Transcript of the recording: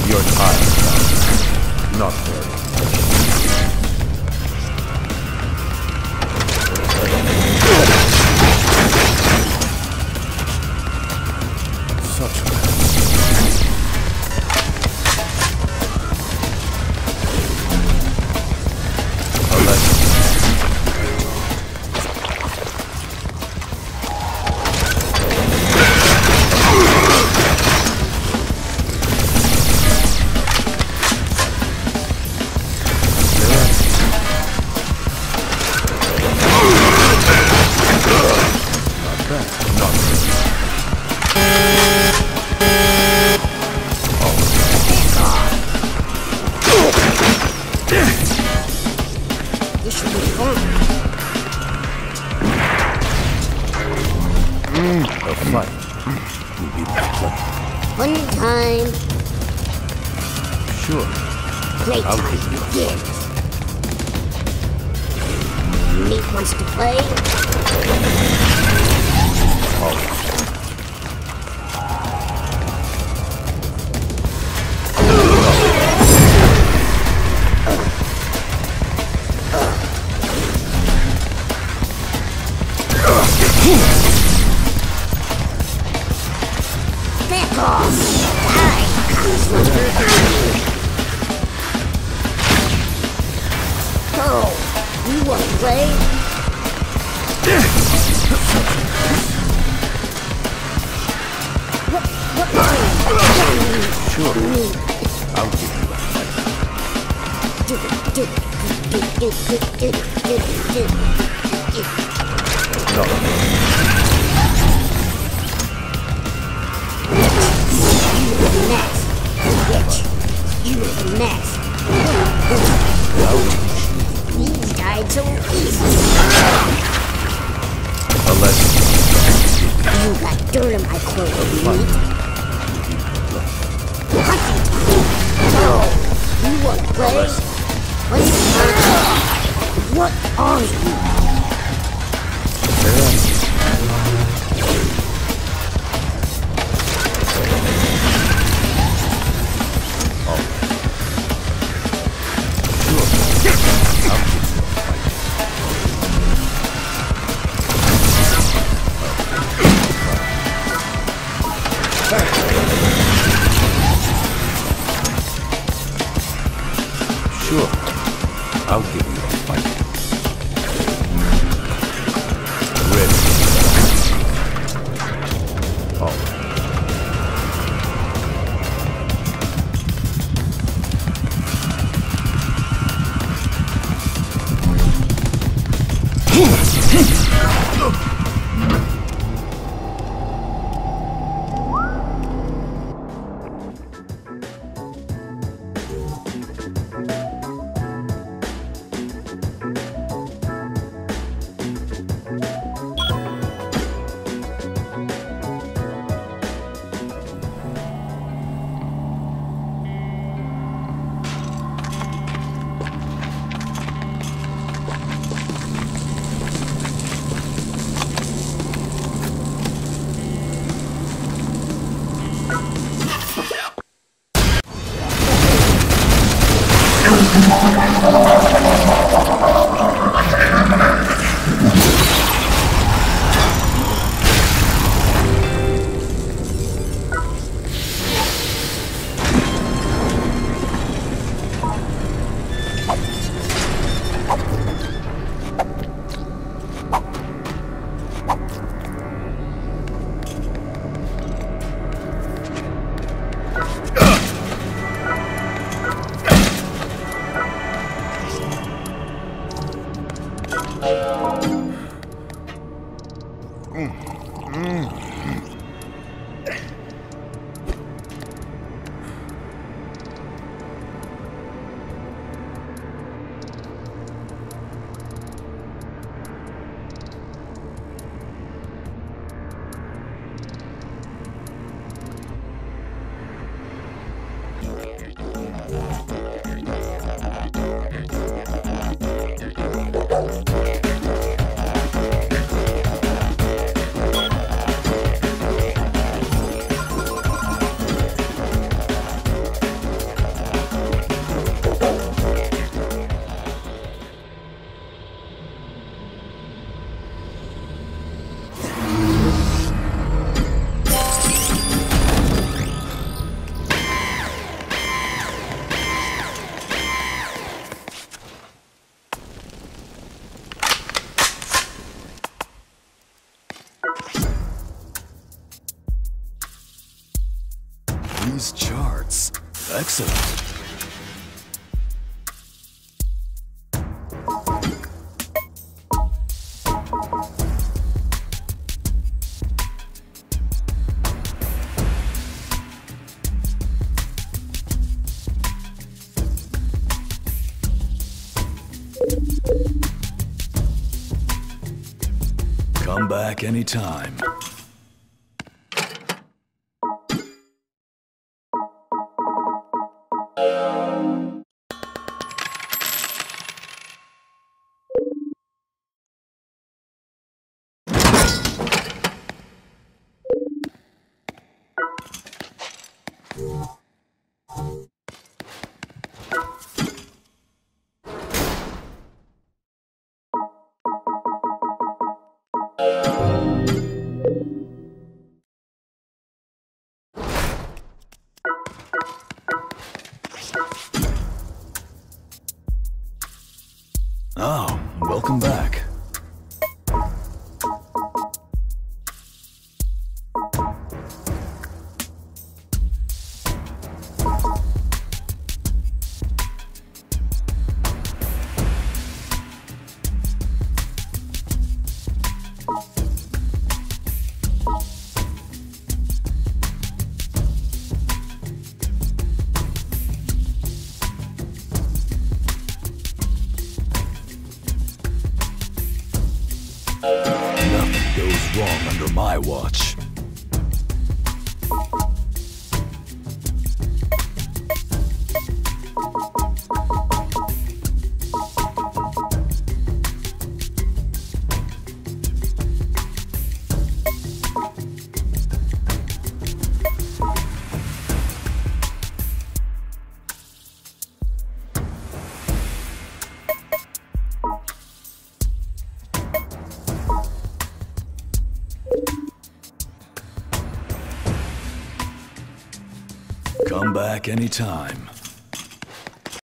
You're tired. Not very. Such a one time. Sure. Playtime begins. Unique wants to play. Back off! Die! Oh, you want to play? What Sure. I'll give you a fight. No. You were the mess. You died so easy. Unless you got dirt on my clothes, meat. Hunting time. No, you want to play? What are you? Sure, I'll give you a fight. Ready. All right. these charts. Excellent. Come back anytime. Oh, welcome back. Nothing goes wrong under my watch. Come back anytime.